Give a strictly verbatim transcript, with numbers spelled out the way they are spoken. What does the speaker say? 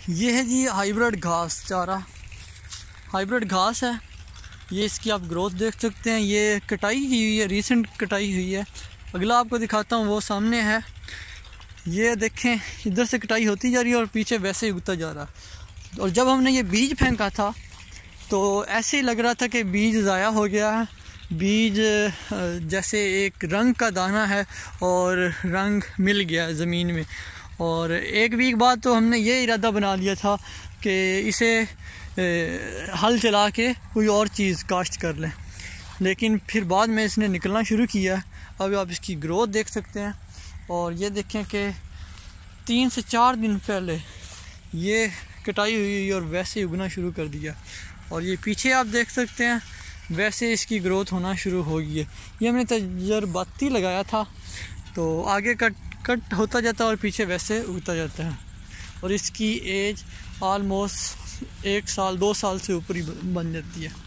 ये है जी हाइब्रिड घास चारा, हाइब्रिड घास है ये। इसकी आप ग्रोथ देख सकते हैं, ये कटाई की हुई है, रीसेंट कटाई हुई है। अगला आपको दिखाता हूँ, वो सामने है। ये देखें, इधर से कटाई होती जा रही है और पीछे वैसे ही उगता जा रहा। और जब हमने ये बीज फेंका था तो ऐसे ही लग रहा था कि बीज ज़ाया हो गया है। बीज जैसे एक रंग का दाना है और रंग मिल गया है ज़मीन में। और एक वीक बाद तो हमने ये इरादा बना लिया था कि इसे हल चला के कोई और चीज़ काश्त कर लें, लेकिन फिर बाद में इसने निकलना शुरू किया। अब आप इसकी ग्रोथ देख सकते हैं। और ये देखें कि तीन से चार दिन पहले ये कटाई हुई और वैसे उगना शुरू कर दिया। और ये पीछे आप देख सकते हैं वैसे इसकी ग्रोथ होना शुरू हो गई है। ये हमने तजर्बाती लगाया था, तो आगे कट कट होता जाता है और पीछे वैसे उगता जाता है। और इसकी एज आलमोस्ट एक साल दो साल से ऊपर ही बन जाती है।